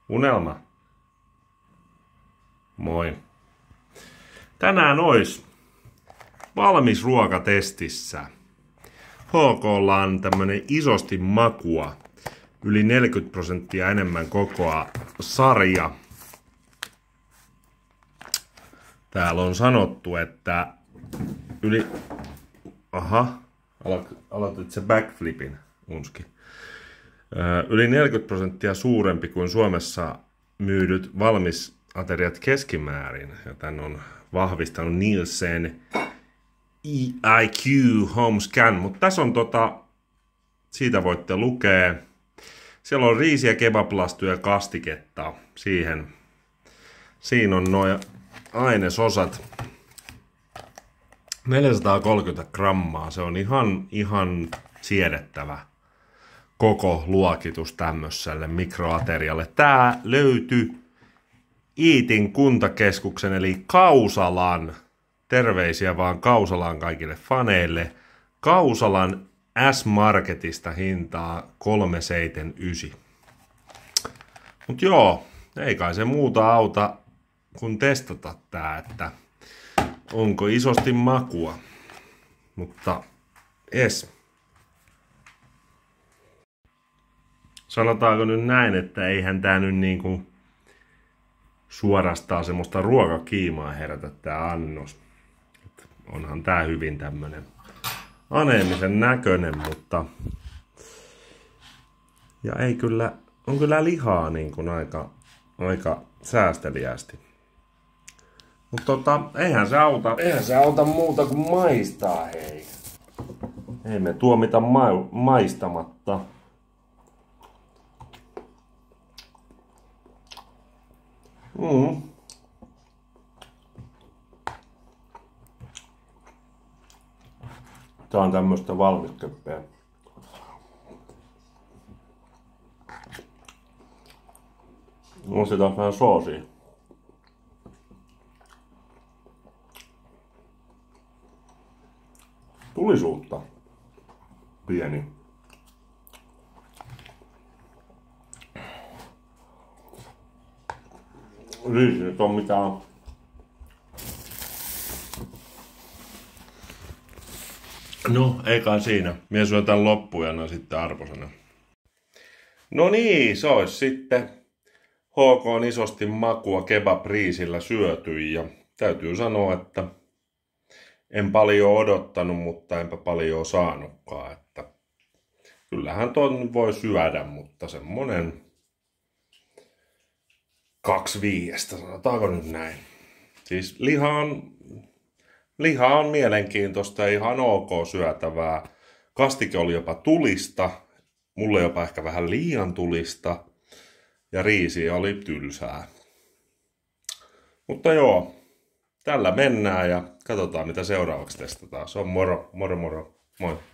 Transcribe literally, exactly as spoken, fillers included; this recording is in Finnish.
Unelma. Moi. Tänään ois valmis ruokatestissä. H K:lla on tämmönen isosti makua, yli neljäkymmentä prosenttia enemmän kokoa sarja. Täällä on sanottu, että yli... Aha, aloitit se backflipin, Unski. Yli neljäkymmentä prosenttia suurempi kuin Suomessa myydyt valmisateriat keskimäärin. Ja tän on vahvistanut Nielsen E I Q Home Scan. Mutta tässä on tota, siitä voitte lukea. Siellä on riisiä, kebablastuja ja kastiketta. Siihen. Siinä on noin ainesosat. neljäsataakolmekymmentä grammaa. Se on ihan, ihan siedettävä koko luokitus tämmöiselle mikroaterialle. Tää löytyi Iitin kuntakeskuksen eli Kausalan. Terveisiä vaan Kausalan kaikille faneille. Kausalan S-Marketista hintaa kolme seitsemänkymmentäyhdeksän. Mut joo, ei kai se muuta auta kun testata tää, että onko isosti makua. Mutta es. Sanotaanko nyt näin, että eihän tää nyt niinku suorastaan semmoista ruokakiimaa herätä tää annos. Et onhan tää hyvin tämmönen aneemisen näköinen, mutta ja ei kyllä, on kyllä lihaa niin kuin aika, aika säästeliästi. Mutta tota, eihän se auta, eihän se auta muuta kuin maistaa, hei. Ei me tuomita ma- maistamatta. Mm. Tää on tämmöstä valmiskeppää. On se taas vähän soosia. Tulisuutta. Pieni. Riisi nyt on mitään. No, ei kai siinä. Mie syön tän loppujana sitten arvosana. No niin, se olisi sitten H K:n isosti makua kebab-riisillä syöty. Ja täytyy sanoa, että en paljon odottanut, mutta enpä paljon saanutkaan. Että kyllähän ton voi syödä, mutta semmonen kaksi viiestä, sanotaanko nyt näin. Siis liha on, liha on mielenkiintoista ja ihan ok syötävää. Kastike oli jopa tulista, mulle jopa ehkä vähän liian tulista. Ja riisi oli tylsää. Mutta joo, tällä mennään ja katsotaan mitä seuraavaksi testataan. Se on moro, moro moro, moi.